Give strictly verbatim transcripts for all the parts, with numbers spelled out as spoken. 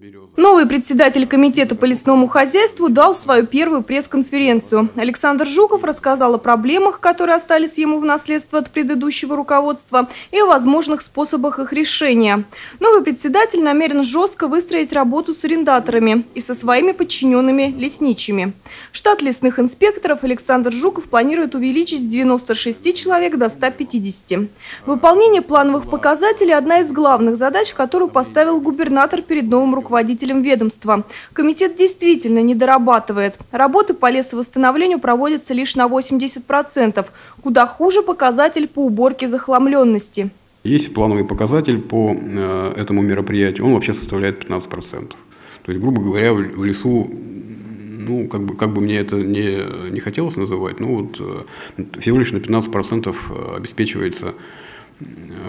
Новый председатель комитета по лесному хозяйству дал свою первую пресс-конференцию. Александр Жуков рассказал о проблемах, которые остались ему в наследство от предыдущего руководства, и о возможных способах их решения. Новый председатель намерен жестко выстроить работу с арендаторами и со своими подчиненными лесничими. Штат лесных инспекторов Александр Жуков планирует увеличить с девяноста шести человек до ста пятидесяти. Выполнение плановых показателей – одна из главных задач, которую поставил губернатор перед новым руководителем ведомства. Комитет действительно не дорабатывает. Работы по лесовосстановлению проводятся лишь на восемьдесят процентов. Куда хуже показатель по уборке захламленности. Есть плановый показатель по э, этому мероприятию, он вообще составляет пятнадцать процентов. То есть, грубо говоря, в, в лесу, ну, как бы, как бы мне это не, не хотелось называть, но вот э, всего лишь на пятнадцать процентов обеспечивается э,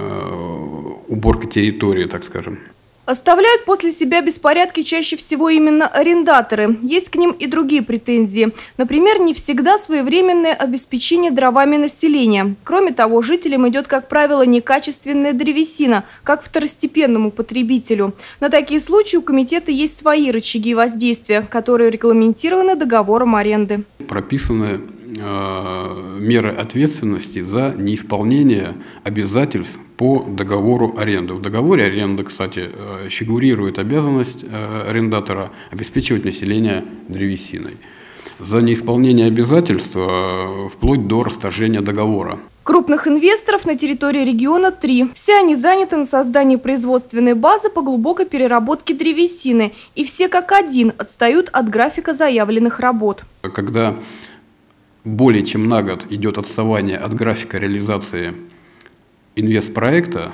уборка территории, так скажем. Оставляют после себя беспорядки чаще всего именно арендаторы. Есть к ним и другие претензии. Например, не всегда своевременное обеспечение дровами населения. Кроме того, жителям идет, как правило, некачественная древесина, как второстепенному потребителю. На такие случаи у комитета есть свои рычаги воздействия, которые регламентированы договором аренды. Прописаны э, меры ответственности за неисполнение обязательств по договору аренды. В договоре аренды, кстати, фигурирует обязанность арендатора обеспечивать население древесиной. За неисполнение обязательств вплоть до расторжения договора. Крупных инвесторов на территории региона три. Все они заняты на создании производственной базы по глубокой переработке древесины. И все как один отстают от графика заявленных работ. Когда более чем на год идет отставание от графика реализации инвестпроекта,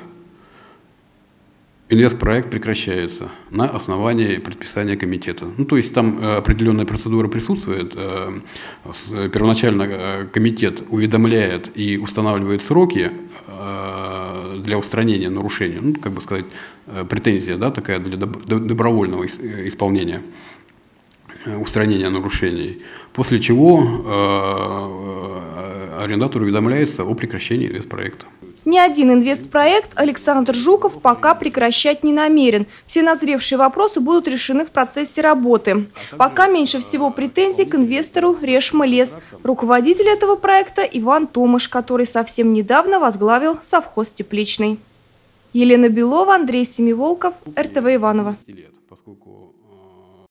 инвестпроект прекращается на основании предписания комитета. Ну, то есть там определенная процедура присутствует. Первоначально комитет уведомляет и устанавливает сроки для устранения нарушений. Ну, как бы сказать, претензия, да, такая для добровольного исполнения, устранения нарушений. После чего арендатор уведомляется о прекращении инвестпроекта. Ни один инвестпроект Александр Жуков пока прекращать не намерен. Все назревшие вопросы будут решены в процессе работы. Пока меньше всего претензий к инвестору «Решма Лес». Руководитель этого проекта Иван Томаш, который совсем недавно возглавил совхоз Тепличный. Елена Белова, Андрей Семиволков, эр тэ вэ Иваново.